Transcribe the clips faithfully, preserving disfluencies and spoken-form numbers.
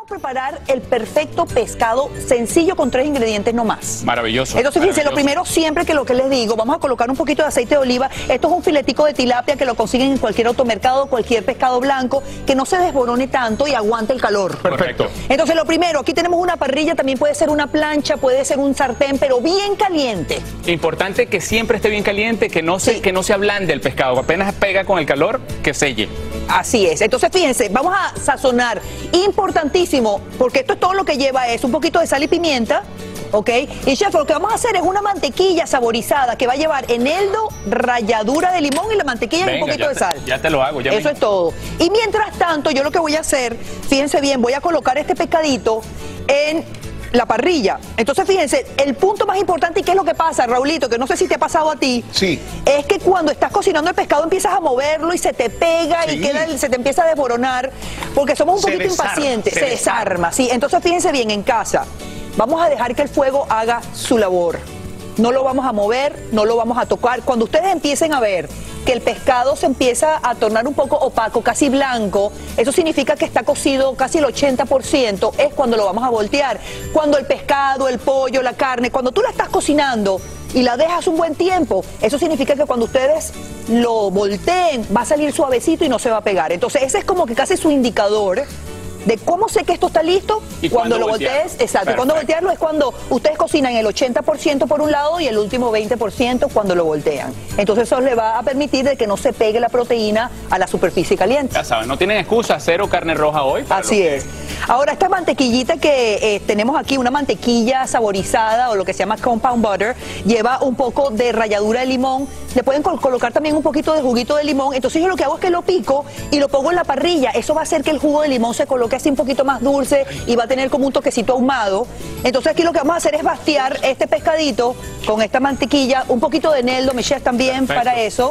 Preparar el perfecto pescado sencillo con tres ingredientes no más. Maravilloso. Entonces, fíjense, maravilloso. lo primero siempre que lo que les digo, vamos a colocar un poquito de aceite de oliva. Esto es un filetico de tilapia que lo consiguen en cualquier automercado, cualquier pescado blanco, que no se desborone tanto y aguante el calor. Perfecto. Entonces, lo primero, aquí tenemos una parrilla, también puede ser una plancha, puede ser un sartén, pero bien caliente. Importante que siempre esté bien caliente, que no se, Sí. que no se ablande el pescado, apenas pega con el calor, que selle. Así es. Entonces, fíjense, vamos a sazonar. Importantísimo, porque esto es todo lo que lleva es un poquito de sal y pimienta, ¿ok? Y chef, lo que vamos a hacer es una mantequilla saborizada que va a llevar eneldo, ralladura de limón y la mantequilla y Venga, un poquito ya de te- sal. ya te lo hago, ya Eso mismo. es todo. Y mientras tanto, yo lo que voy a hacer, fíjense bien, voy a colocar este pescadito en la parrilla. Entonces, fíjense, el punto más importante, y qué es lo que pasa, Raulito, que no sé si te ha pasado a ti, Sí. es que cuando estás cocinando el pescado empiezas a moverlo y se te pega y Sí. queda el- se te empieza a desboronar, porque somos un Se poquito desarma, impacientes, se se, desarma. desarma, sí. Entonces, fíjense bien, en casa, vamos a dejar que el fuego haga su labor. No lo vamos a mover, no lo vamos a tocar. Cuando ustedes empiecen a ver que el pescado se empieza a tornar un poco opaco, casi blanco, eso significa que está cocido casi el ochenta por ciento, es cuando lo vamos a voltear. Cuando el pescado, el pollo, la carne, cuando tú la estás cocinando y la dejas un buen tiempo, eso significa que cuando ustedes lo volteen va a salir suavecito y no se va a pegar. Entonces ese es como que casi su indicador de cómo sé que esto está listo. ¿Y cuando cuándo lo voltear? voltees, exacto, y cuando Perfecto. voltearlo es cuando ustedes cocinan el ochenta por ciento por un lado y el último veinte por ciento cuando lo voltean. Entonces eso les va a permitir de que no se pegue la proteína a la superficie caliente. Ya saben, no tienen excusa, cero carne roja hoy. para Así lo que- es. Ahora, esta mantequillita que eh, tenemos aquí, una mantequilla saborizada o lo que se llama compound butter, lleva un poco de ralladura de limón. Le pueden col- colocar también un poquito de juguito de limón. Entonces yo lo que hago es que lo pico y lo pongo en la parrilla. Eso va a hacer que el jugo de limón se coloque así un poquito más dulce y va a tener como un toquecito ahumado. Entonces aquí lo que vamos a hacer es bastear este pescadito con esta mantequilla, un poquito de eneldo, mi chef también Perfecto. para eso.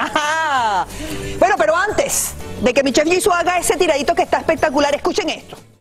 ¡Ajá! Bueno, pero antes de que mi chef Jisoo haga ese tiradito que está espectacular, escuchen esto.